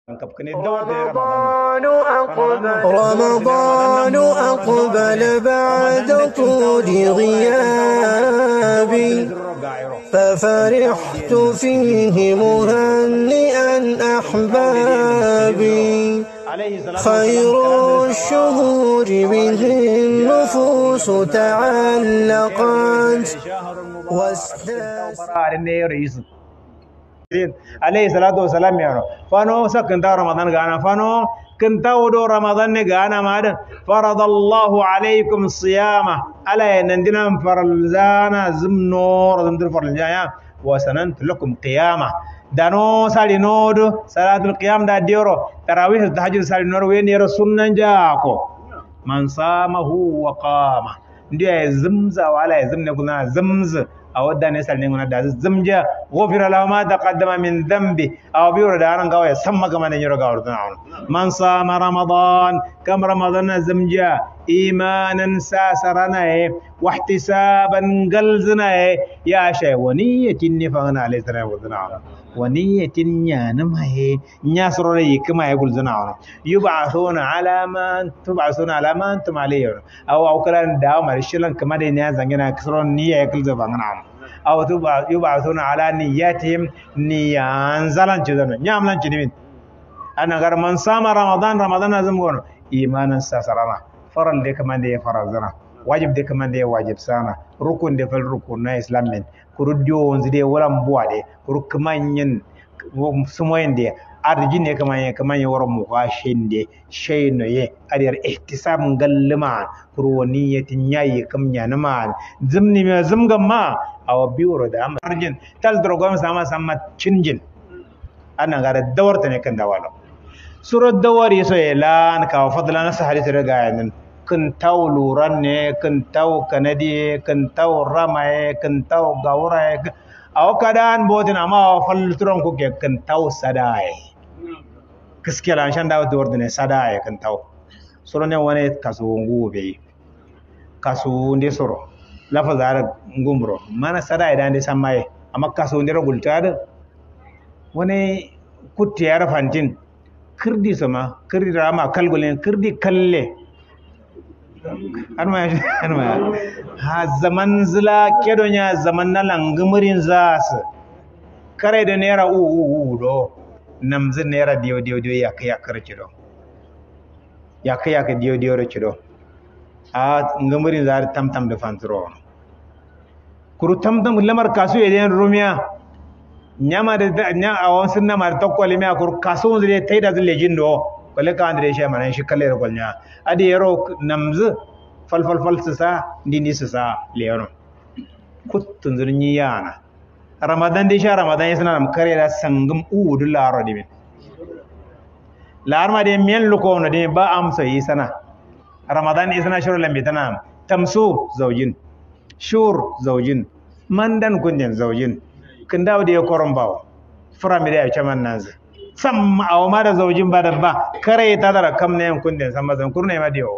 رمضان أقبل بعد طول غيابي ففرحت فيه مهنئا أحبابي خير الشهور به النفوس تعلقت عليه الصلاة والسلام يعني فانو سكنتا رمضان غانا فانو كنتا ودو رمضان غانا ماد فرض الله عليكم الصيام على نندنا فرلزانا زمنور زمدر فرلجايا وسننت لكم قيامة دانو سالي نود صلاة القيام دا ديورو تراويح التهجد سالي نور وين يرى سنن جاكو من صامه وقام ندي زمزا ولا يزمن كنا زمز أو داني سالي نقول دا زمجا غفر له ما تقدم من ذنبه أو بيور دارن قوي سما كمان يجرو قاور من صام رمضان كم رمضان زمجا إيمانا ساسرنا واحتسابا قلزنا يا شيء ونية النفاق عليه السلام ونية نيانما نياسر لي كما يقول زنا يبعثون على ما تبعثون على ما أنتم عليه أو كلام داو مرشلن كما دي نيا زنجنا كسرون نية يكل زباننا أو يبعثون على نياتهم نيان زلان جدنا نياملان جدين أنا غير من صام رمضان أزمون إيمانا ساسرنا فرل دي كمان دي فرزنا واجب دي كمان دي واجب سانا ركن دي فالركن نا إسلامين كرديون زدي ولا مبوادي كرو كمان ين سموين دي أرجين دي كمان يورم مغاشين دي شيء نوي أدير احتساب مغلمان كرو نية نياي كم ينمان زمني ما زمغما أو بيورو دا أرجين تل دروغام سما تشنجين أنا غير الدور تنكن دوالو سورة الدور يسوي لان كاو فضلنا سهل ترجعين كنتاو لورانة كنتاو كندي كنتاو رامي كنتاو غورة أو كدان بودن أما فلترون كوكي كنتاو سداي كسكيل عشان داو دوردني سداي كنتاو سورة وانا كاسو بي كاسو ندي سورة لفظ عارف غمرو مانا سداي دان دي سماي أما كاسو ندي رجول تاد وانا كنت يعرف أنتين كردي سما كردي راما كالغولين كردي كله أنما ها زمان زلا كدونيا زمان نالانغمرين زاس كره دنيرا دو نمز نيرا ديو يا كرچدو يا ديو رچدو ngumrin zar tam de fantro kuru tam lamar kasu eden rumia nyama de nya awon sunna mar tokkoli me akur kasu zire taida zile jindo kole ka andre she manan shi kalle ro golnya adi yero namz fal sisa ndini sisa leono kuttun zurni yana ramadan de sha ramadan yasna nam kare da sangum udu laro dimin lar ma de men luko no de ba am sai sana ramadan isna shuru lambi tanam tamsu zawjin shur zawjin mandan kunjan zawjin kin dawo da ya koron bawo furami da ya ce man nan sam aw ma da zaujin ba da ba kare ta dara kam ne kun den san mazan kurne ma diyo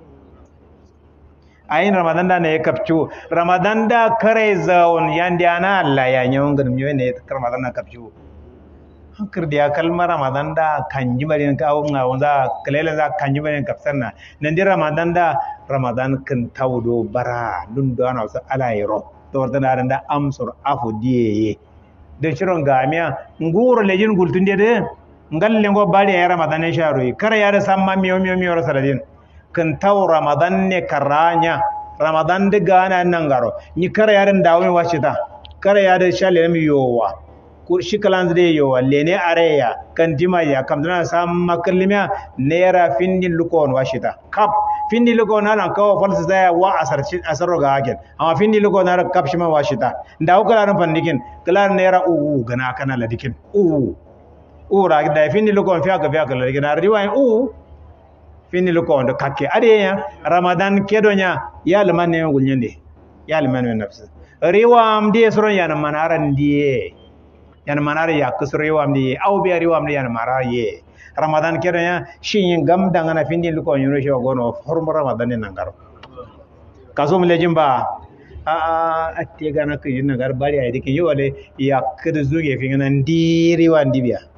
ayin ramadan da ne ya kapcu ramadan da kare zawon yandi ana Allah ya nyon gadum ne ramadan na kapcu hankir da kalma ramadan da kanji barin ka awun awun za kalele za kanji barin kapsanna nan di ramadan da ramadan kin tawdo bara dun do ana sa alayro to wardana da amsur afu diye de shiron gamiya nguro lejin gultunde de ngalle ngo bari ya ramadan ne sharu kare ya da samma miyo saladin kan taw ramadan ne karanya ramadan de gana nan garo ni kare ya dan dawo washita kare ya da shale mi yowa ku shi kalan de yowa lene areya kan dima ya kam dana samma kallimiya nera findin lukon washita kap findi luko na nan kawo falsa zaya wa asaro ga hakin amma findi luko na kap shi ma washita ndaw kala ran fandikin kala nera gana kana ladikin ra da findi luko fiya ga ladikin na riwayin findi luko da kakke adeya ramadan kedonya ya liman ne gulnyande ya liman ne nafsi riwam die soron yana manaran die yana manara ya kusur riwam die au biya riwam die yana mara ye ramadan kedonya shin gam dangana findi luko nyuro shi gono hormo ramadan ne nangaro kasum lejimba ate gana ku yin nagar bari ay dikin yo wale ya kudu zuge fi ngana ndiri wa ndibia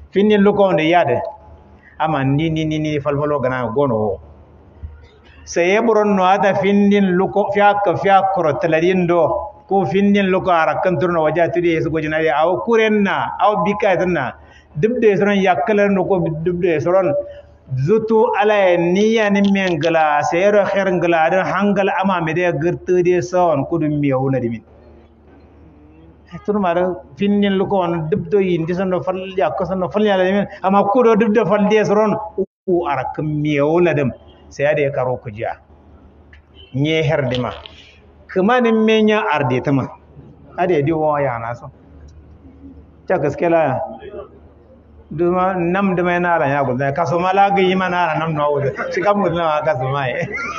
finnin luko wanda yade amma ni falfalo gana gono sai buron no ata finnin luko fiya koro taladin do ko finnin luko arakan turno wajatudi yesu gojinari aw kurenna aw bikatanna dubde soron yakkalar no ko dubde soron zutu ala niya ni mengala sayro khair ngala dan hangal ama me de gertu de son kudum miyawla dimin tun mara finnin luko on dubdo yindi sono fal yakko sono fal yala dimin ama kudo dubdo fal de soron u arak miyawla dem sayade karo kujiya nye herdima kuma ni menya arde tama ade di wo yana so ta gaskela duma nam duma na ran ya gudan kaso mala ga yi mana nam no wuda shi kam gudan ma kaso mai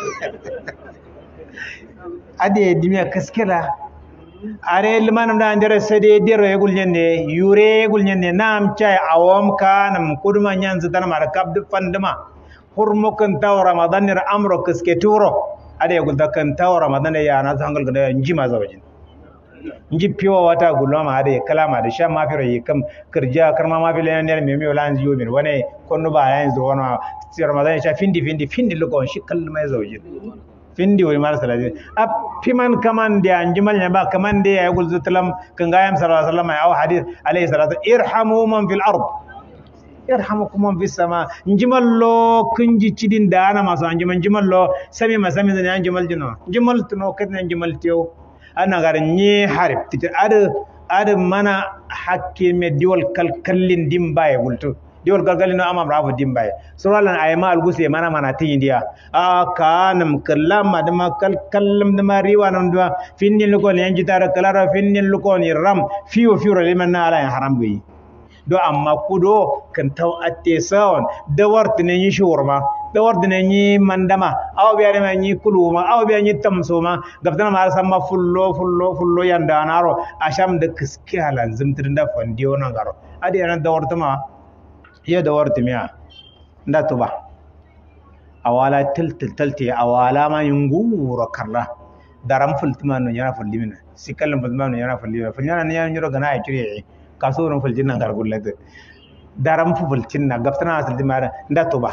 ade dimiya kaskela are limanam da andere sade dero e gulnyenne yure gulnyenne nam chai awam kanam kuduma nyanzu tan mar kabdu fanduma hurmo kan taw ramadan ni amro kaske turo ade gulda kan taw ramadan ya na zangal gada njima zawajin nji piwa wata gulama ade kalama da sha mafiro yi kam kirja karma mafilo ne me me wala nji yomin wane konno ba yan zo wana ci ramadan sha findi lugo shi kalma zawajin findi wani mar salati a piman kaman da anjimal ne ba kaman da ya gulzu talam kan gayam sallallahu alaihi wasallam ya hadith alaihi salatu irhamu man fil ard yarhamukum man fis sama njimallo kunji cidin da ana masu njimallo sami masami ne njimal jino njimal tuno kadna njimal tew ana garin ni harif tita ada mana hakke me diwol kalkallin dimbaye gulto diwol kalkallin no amam rafu dimbaye suralan ayma alguse mana tin india a kanam kallama dama kalkallam dama riwa nam dama finnin luko ne yanji tara kalara finnin luko ni ram fiyo liman na ala haram gai do amma kudo kan taw atte sawon da wartine yi shurma da wartine yi mandama aw biya ne yi kuluma aw biya yi tamsoma gafdana ma samma fullo yanda naro asham da kiski halan zimtirin da fandiyo nan garo ade ran da wartuma ya da wartumiya nda tuba awala tilti awala ma yunguro karla daram fultuma no yana fullimina sikallan fultuma no yana fullimina fulnyana ne yana nyoro gana ay kire kasuran fulcin nan gargullata daram fulcin na gaftana asal dimara nda tuba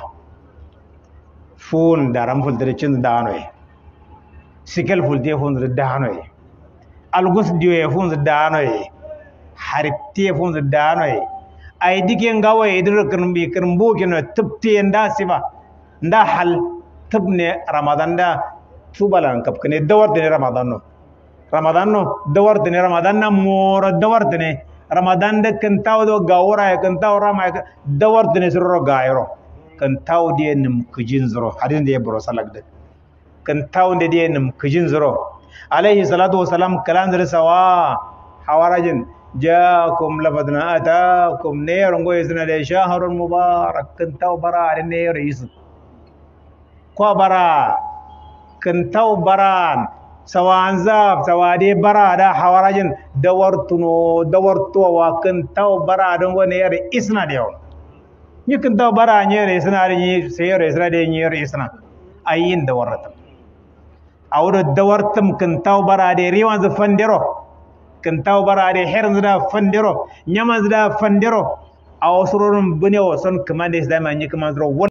fun daram fulcin cin daanoy sikal fulde fun daanoy algus diwe fun daanoy haripte fun daanoy ay dike ngawa idir kirmbi kirmbo kino tubte nda siba nda hal tubne ramadan da tubalan kapkane dawar de ramadan no dawar de ramadan na mor dawar de ramadan da kan taw do gawra kan taw rama dawar de sirro gairo kan taw de nim kujin zuro hadin de bro salak de kan taw de nim kujin zuro alaihi salatu wasalam kalan zira sawa hawarajin jaakum lafadna ataakum neerongo isna de shahrun mubarak kan taw bara de neer is ko bara kan taw baran sawan zab sawade barada hawarajin dawarto wa kan taw barada ngo neer isna de on ni kan taw bara neer isna de ni seer isna de neer isna ayin dawarata awdo dawartam kan taw barade riwan za fandero kan taw barade herzda fandero nyamazda fandero awsurun bunyo son kamande isdama ni kamandro